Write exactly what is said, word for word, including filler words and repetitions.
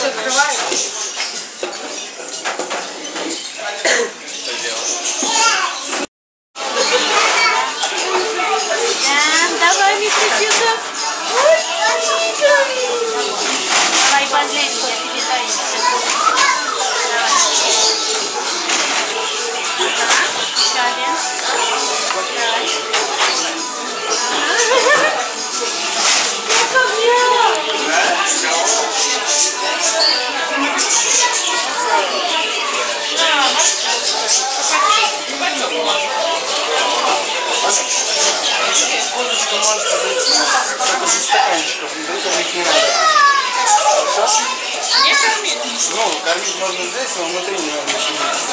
открываю. Давай, Митя, давай, последний, я тебе даю. Давай. Еще один. Давай. Козочку можете зайти, только без стаканчиков, но их не надо. Хорошо? Не кормить. Ну, кормить можно здесь, но внутри не надо.